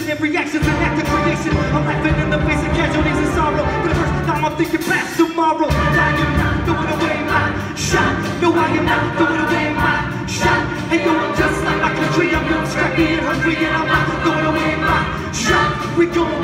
and reactions and active creation. I'm laughing in the face of casualties and sorrow. But first time I'm thinking past tomorrow. I am not throwing away my shot. No, I am not throwing away my shot. Hey yo, I'm just like my country. I'm young, scrappy, and hungry, and I'm not throwing away my shot. We gon'